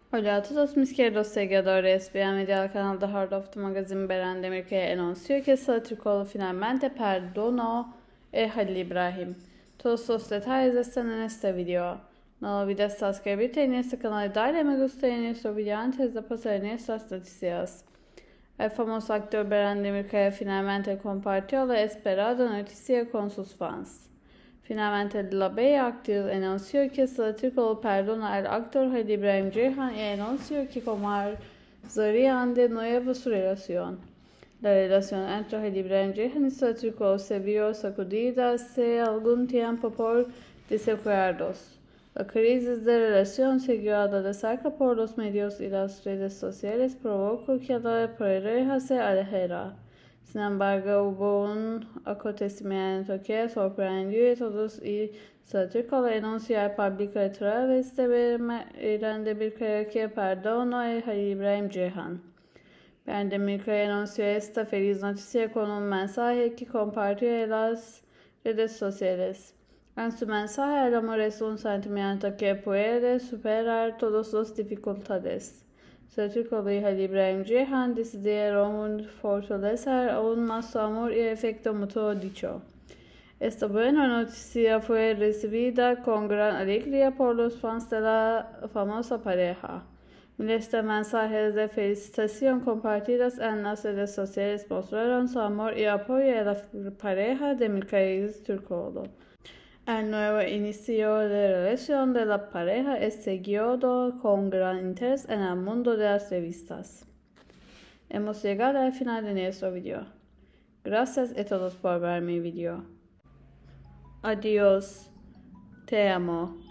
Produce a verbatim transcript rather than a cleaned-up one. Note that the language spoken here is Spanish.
Hola a todos mis queridos seguidores, bienvenidos al canal de Heart of the Magazine. Berendemir que anunció que Satricola finalmente perdonó a Halil Ibrahim. Todos los detalles están en este video. No olvides suscribirte en este canal y darle me gusta en este video antes de pasar en estas noticias. El famoso actor Berendemir que finalmente compartió la esperada noticia con sus fans. Finalmente, la bella actriz anunció que Satricola perdona al actor Halil Ibrahim Ceyhan y anunció que comenzarían de nuevo su relación. La relación entre Halil Ibrahim Ceyhan y Satricola se vio sacudida hace algún tiempo por desacuerdos. La crisis de relación, seguida de cerca por los medios y las redes sociales, provocó que la pareja se alejara. Sin embargo, hubo un acontecimiento que sorprendió a todos y Satricola anunció pública a través de Berendemir que perdonó a Halil Ibrahim Ceyhan. Berendemir anunció esta feliz noticia con un mensaje que compartió en las redes sociales. En su mensaje, el amor es un sentimiento que puede superar todas las dificultades. Satricola y Halil Ibrahim Ceyhan decidieron fortalecer aún más su amor y afecto mutuo dicho. Esta buena noticia fue recibida con gran alegría por los fans de la famosa pareja. Miles de mensajes de felicitación compartidos en las redes sociales mostraron su amor y apoyo a la pareja de Mikhail Satricola. El nuevo inicio de relación de la pareja es seguido con gran interés en el mundo de las revistas. Hemos llegado al final de nuestro video. Gracias a todos por ver mi video. Adiós. Te amo.